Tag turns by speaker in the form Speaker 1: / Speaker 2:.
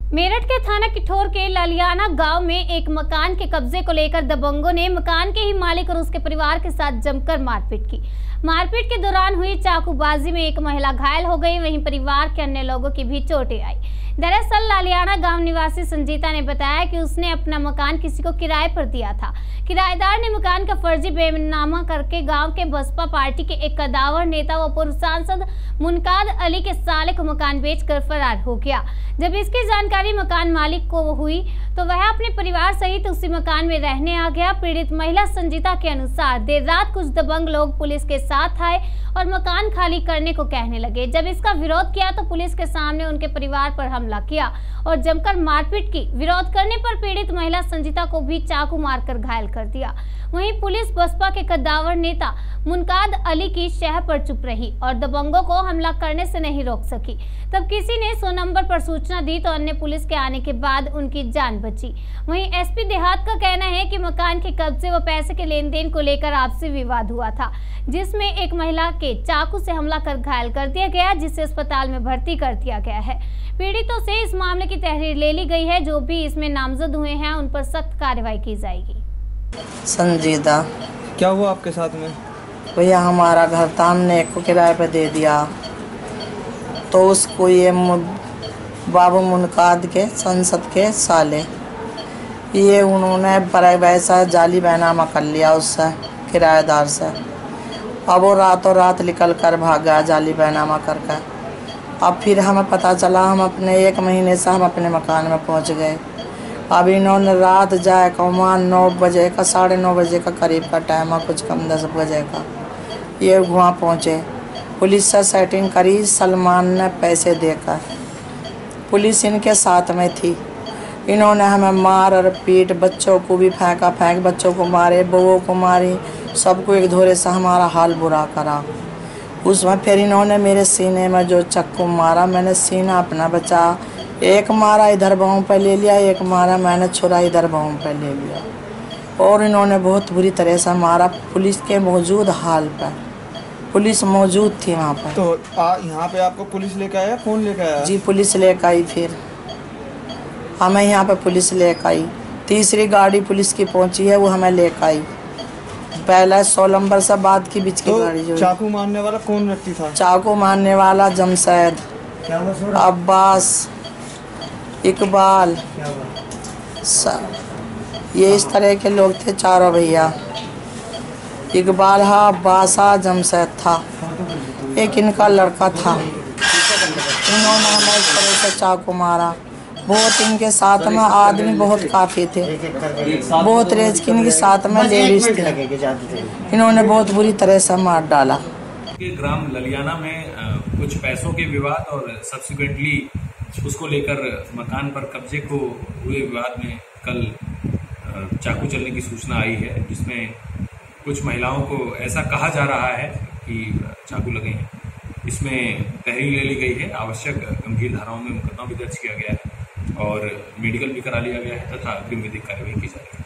Speaker 1: मेरठ के थाना किठौर के लालियाना गांव में एक मकान के कब्जे को लेकर दबंगों ने मकान के ही मालिक और उसके परिवार के साथ जमकर मारपीट की। मारपीट के दौरान हुई चाकूबाजी में एक महिला घायल हो गई, वहीं परिवार के अन्य लोगों की भी चोटें आई। दरअसल लालियाना गांव निवासी संजीता ने बताया कि उसने अपना मकान किसी को किराए पर दिया था। किराएदार ने मकान का फर्जी बेनामा करके गांव के बसपा पार्टी के एक कदावर नेता व पूर्व सांसद मुनकाद अली के साले को मकान बेचकर फरार हो गया। जब इसकी जानकारी मकान मालिक को हुई तो वह अपने परिवार सहित उसी मकान में रहने आ गया। पीड़ित महिला संजीता के अनुसार देर रात कुछ दबंग लोग पुलिस के साथ आए और मकान खाली करने को कहने लगे। जब इसका विरोध किया तो पुलिस के सामने उनके परिवार पर हमला किया और जमकर मारपीट की। विरोध करने पर पीड़ित महिला संजीता को भी चाकू मारकर घायल कर दिया। वहीं पुलिस बसपा के कद्दावर नेता मुनकाद अली की शह पर चुप रही और दबंगों को हमला करने से नहीं रोक सकी। तब किसी ने 100 नंबर पर सूचना दी तो अन्य पुलिस के आने के बाद उनकी जान बची। वहीं एसपी देहात का कहना है कि मकान के कब्जे व पैसे के लेन देन को लेकर आपसी विवाद हुआ था, जिसमें एक महिला के चाकू से हमला कर घायल कर दिया गया, जिसे अस्पताल में भर्ती कर दिया गया है। पीड़ितों से इस मामले की तहरीर ले ली गई है। जो भी इसमें नामजद हुए हैं उन पर सख्त कार्रवाई की जाएगी।
Speaker 2: संजीदा,
Speaker 3: क्या हुआ आपके साथ में?
Speaker 2: भैया हमारा घर था, हमने एक को किराए पे दे दिया तो उसको ये बाबू मुनकाद के संसद के साले ये उन्होंने वैसा जाली बैनामा कर लिया उससे किराएदार से। अब वो रातों रात निकल कर भागा जाली बैनामा करके। अब फिर हमें पता चला, हम अपने 1 महीने से हम अपने मकान में पहुंच गए। अब इन्होंने रात जाए कौमा 9 बजे का 9:30 बजे का करीब का टाइम है, कुछ कम 10 बजे का, ये वहाँ पहुँचे। पुलिस से सेटिंग करी, सलमान ने पैसे देकर। पुलिस इनके साथ में थी। इन्होंने हमें मार और पीट, बच्चों को भी फेंक बच्चों को मारे, बहू को मारी, सबको एक धोरे से हमारा हाल बुरा करा। उसमें फिर इन्होंने मेरे सीने में जो चक्कू मारा, मैंने सीना अपना बचा। एक मारा इधर बाहों पे ले लिया, एक मारा मैंने छुरा इधर बाहों पे ले लिया और इन्होंने बहुत बुरी तरह से मारा। पुलिस के मौजूद हाल पर पुलिस मौजूद थी वहाँ पर।
Speaker 3: तो यहाँ पे आपको पुलिस लेकर आया? कौन लेकर आया?
Speaker 2: जी पुलिस लेकर आई। फिर हमें यहाँ पे पुलिस लेकर आई। तीसरी गाड़ी पुलिस की पहुँची है, वो हमें लेकर आई। पहला 100 नंबर से बाद की बीच की गाड़ी जो।
Speaker 3: चाकू मारने वाला कौन व्यक्ति था?
Speaker 2: चाकू मारने वाला जमशेद, अब्बास, इकबाल, ये इस तरह के लोग थे चारों भैया। इकबाल हा, अब्बास हा, जमशेद था, एक इनका लड़का था। इन्होंने हमें इस तरह से चाकू मारा। बहुत इनके साथ में आदमी बहुत काफ़ी थे, बहुत रेज की इनके साथ में लेडीज थे। इन्होंने बहुत बुरी तरह से मार डाला।
Speaker 4: ग्राम ललियाना में कुछ पैसों के विवाद और सब्सिक्वेंटली उसको लेकर मकान पर कब्जे को हुए विवाद में कल चाकू चलने की सूचना आई है, जिसमें कुछ महिलाओं को ऐसा कहा जा रहा है कि चाकू लगे हैं। इसमें तहरीर ले ली गई है, आवश्यक गंभीर धाराओं में मुकदमा भी दर्ज किया गया है और मेडिकल भी करा लिया गया है तथा अग्रिम विधिक कार्रवाई की जा रही है।